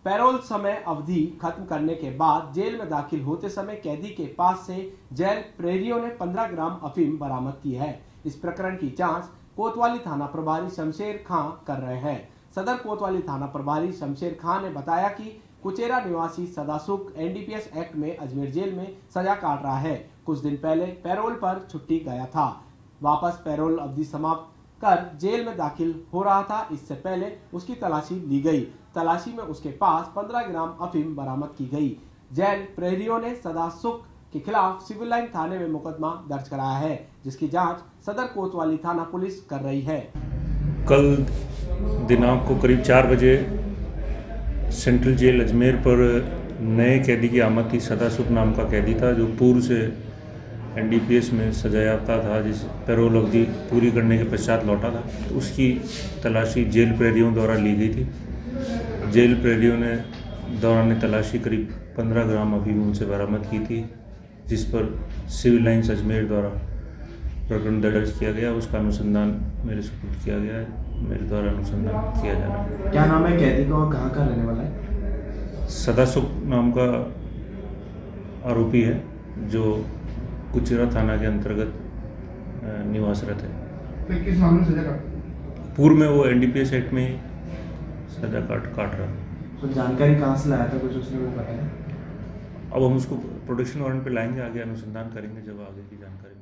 Payroll समय अवधि खत्म करने के बाद जेल में दाखिल होते समय कैदी के पास से जेल प्रहरियों ने 15 ग्राम अफीम बरामद की है। इस प्रकरण की जांच कोतवाली थाना प्रभारी शमशेर खां कर रहे हैं। सदर कोतवाली थाना प्रभारी शमशेर खां ने बताया कि कुचेरा निवासी सदासुख एनडीपीएस एक्ट में अजमेर जेल में सजा काट रहा है। कुछ दिन पहले पैरोल पर छुट्टी गया था, वापस पैरोल अवधि समाप्त कर जेल में दाखिल हो रहा था। इससे पहले उसकी तलाशी ली गई। तलाशी में उसके पास 15 ग्राम अफीम बरामद की गई। जेल प्रहरियों ने सदासुख के खिलाफ सिविल लाइन थाने में मुकदमा दर्ज कराया है, जिसकी जांच सदर कोतवाली थाना पुलिस कर रही है। कल दिनांक को करीब 4 बजे सेंट्रल जेल अजमेर पर नए कैदी की आमद थी। सदासुख नाम का कैदी था जो पूर्व से एनडीपीएस में सजा याफ्ता था, जिस पैरोल अवधि पूरी करने के पश्चात लौटा था। तो उसकी तलाशी जेल प्रहरियों द्वारा ली गई थी। जेल प्रहरियों ने दौरान तलाशी करीब 15 ग्राम अफीम उनसे बरामद की थी, जिस पर सिविल लाइन्स अजमेर द्वारा प्रकरण दर्ज किया गया। उसका अनुसंधान मेरे सुपुर्द किया गया है, मेरे द्वारा अनुसंधान किया जा रहा है। क्या नाम है कैदी का और कहाँ का रहने वाला है? सदासुख नाम का आरोपी है जो कुचेरा थाना के अंतर्गत निवासरत है। तो किस मामले में सजा काट? पूर्व में वो एनडीपीएस एक्ट में सजा काट रहा। तो जानकारी कहाँ से लाया था, कुछ उसने बताया? अब हम उसको प्रोडक्शन वारंट पे लाएंगे, आगे अनुसंधान करेंगे जब आगे की जानकारी